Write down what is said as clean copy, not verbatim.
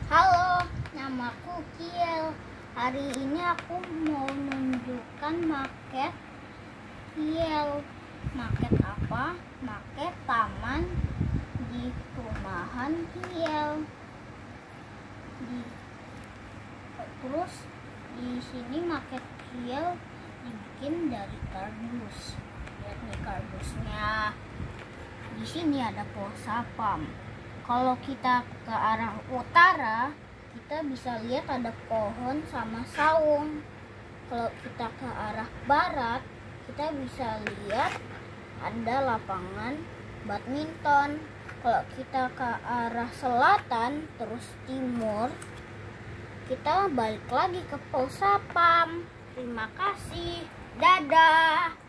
Halo, namaku Kiel. Hari ini aku mau menunjukkan maket Kiel. Maket apa? Maket taman di perumahan Kiel. Terus di sini maket Kiel dibikin dari kardus. Lihat nih kardusnya. Di sini ada pohon sapam. Kalau kita ke arah utara, kita bisa lihat ada pohon sama saung. Kalau kita ke arah barat, kita bisa lihat ada lapangan badminton. Kalau kita ke arah selatan terus timur, kita balik lagi ke pohon sapam. Terima kasih. Dadah.